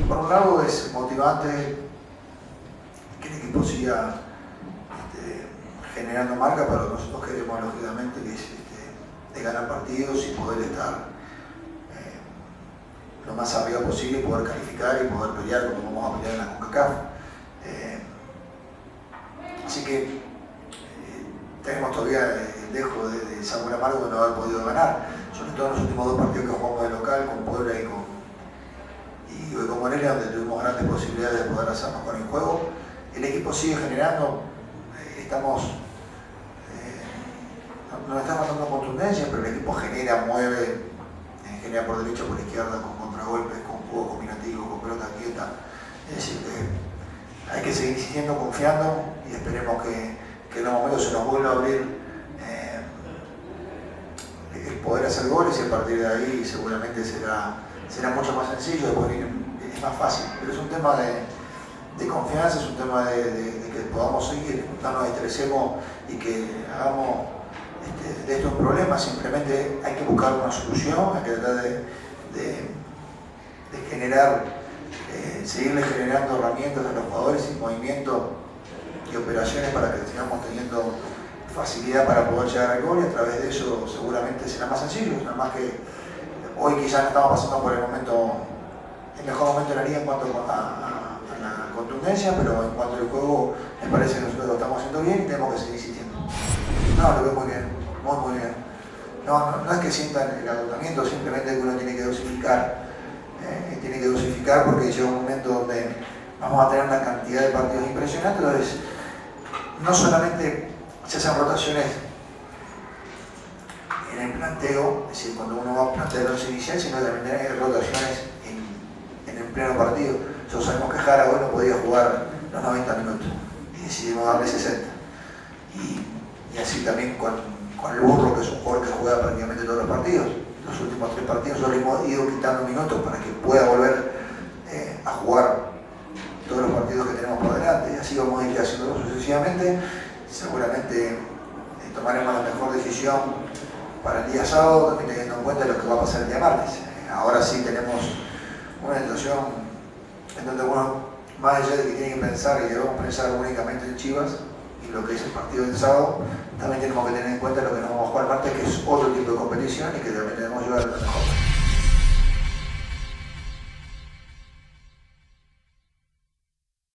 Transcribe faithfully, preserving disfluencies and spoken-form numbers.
por un lado es motivante que el equipo siga este, generando marca, pero nosotros queremos lógicamente que es este, de ganar partidos y poder estar eh, lo más arriba posible, poder calificar y poder pelear como vamos a pelear en la CONCACAF. Eh, así que eh, tenemos todavía el dejo de, de sabor amargo de no haber podido ganar, sobre todo en los últimos dos partidos que jugamos de local con Puebla y con y hoy con Morelia, donde tuvimos grandes posibilidades de poder hacernos con el juego. El equipo sigue generando, eh, estamos, eh, no, no estamos dando contundencia, pero el equipo genera, mueve, eh, genera por derecha, por izquierda, con contragolpes, con juego combinativo, con pelota quieta. Es decir, que hay que seguir insistiendo, confiando y esperemos que, que en los momentos se nos vuelva a abrir eh, el poder hacer goles y a partir de ahí seguramente será será mucho más sencillo, después es más fácil, pero es un tema de, de confianza, es un tema de, de, de que podamos seguir, no nos estresemos y que hagamos este, de esto un problema. Simplemente hay que buscar una solución, hay que tratar de, de, de generar, eh, seguirle generando herramientas a los jugadores y movimientos y operaciones para que sigamos teniendo facilidad para poder llegar al gol y a través de eso seguramente será más sencillo, nada más que hoy quizás no estamos pasando por el momento, el mejor momento de la liga en cuanto a, a, a la contundencia, pero en cuanto al juego me parece que nosotros lo estamos haciendo bien y tenemos que seguir insistiendo. No, lo veo muy bien, muy muy bien. No, no, no es que sientan el agotamiento, simplemente que uno tiene que dosificar, eh, tiene que dosificar porque llega un momento donde vamos a tener una cantidad de partidos impresionantes, entonces no solamente se hacen rotaciones en el planteo, es decir, cuando uno va a plantear el once inicial, sino también tener rotaciones en, en el pleno partido. Nosotros sabemos que Jara hoy no podía jugar los noventa minutos y decidimos darle sesenta. Y, y así también con, con el Burro, que es un jugador que juega prácticamente todos los partidos. Los últimos tres partidos solo hemos ido quitando minutos para que pueda volver eh, a jugar todos los partidos que tenemos por delante. Y así vamos a ir haciéndolo sucesivamente. Seguramente eh, tomaremos la mejor decisión para el día sábado, también teniendo en cuenta lo que va a pasar el día martes. Eh, ahora sí tenemos una situación en donde uno, más allá de que tiene que pensar y debemos pensar únicamente en Chivas y lo que es el partido del sábado, también tenemos que tener en cuenta lo que nos vamos a jugar el martes, que es otro tipo de competición y que también debemos llevar a lo mejor.